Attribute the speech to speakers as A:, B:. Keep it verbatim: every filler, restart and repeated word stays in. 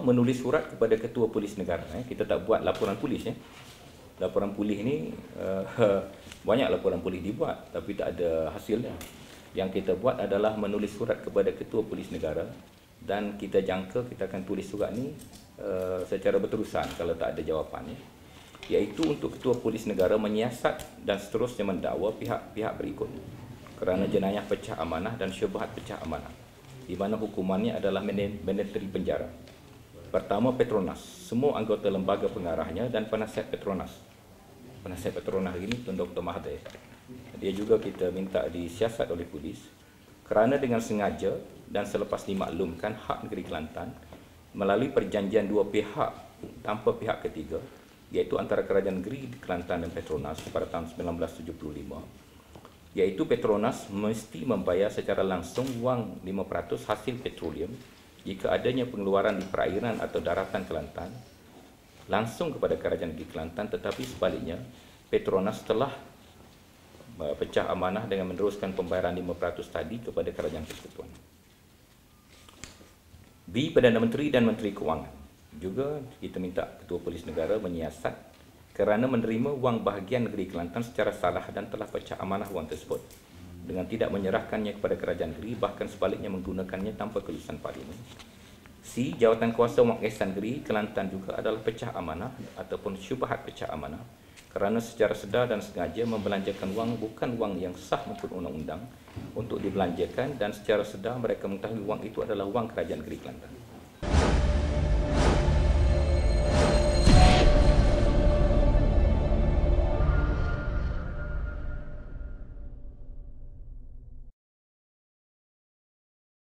A: menulis surat kepada Ketua Polis Negara. Eh. Kita tak buat laporan polis. Eh. Laporan polis ni, uh, banyak laporan polis dibuat tapi tak ada hasilnya. Yang kita buat adalah menulis surat kepada Ketua Polis Negara dan kita jangka kita akan tulis surat ni uh, secara berterusan kalau tak ada jawapannya. Iaitu untuk Ketua Polis Negara menyiasat dan seterusnya mendakwa pihak-pihak berikut kerana jenayah pecah amanah dan syubhat pecah amanah, di mana hukumannya adalah mandatory penjara. Pertama, Petronas, semua anggota lembaga pengarahnya dan penasihat Petronas. Penasihat Petronas ini Tun Doktor Mahathir. Dia juga kita minta disiasat oleh polis kerana dengan sengaja dan selepas dimaklumkan hak negeri Kelantan melalui perjanjian dua pihak tanpa pihak ketiga, iaitu antara Kerajaan Negeri Kelantan dan Petronas pada tahun seribu sembilan ratus tujuh puluh lima, iaitu Petronas mesti membayar secara langsung wang lima peratus hasil petroleum jika adanya pengeluaran di perairan atau daratan Kelantan langsung kepada Kerajaan Negeri Kelantan, tetapi sebaliknya Petronas telah pecah amanah dengan meneruskan pembayaran lima peratus tadi kepada Kerajaan Persekutuan. B. Perdana Menteri dan Menteri Kewangan. Juga kita minta Ketua Polis Negara menyiasat kerana menerima wang bahagian negeri Kelantan secara salah dan telah pecah amanah wang tersebut dengan tidak menyerahkannya kepada kerajaan negeri, bahkan sebaliknya menggunakannya tanpa kelulusan parlimen. C. Jawatan kuasa wang ihsan negeri Kelantan juga adalah pecah amanah ataupun syubhat pecah amanah kerana secara sedar dan sengaja membelanjakan wang bukan wang yang sah menurut undang-undang untuk dibelanjakan dan secara sedar mereka mengetahui wang itu adalah wang kerajaan negeri Kelantan.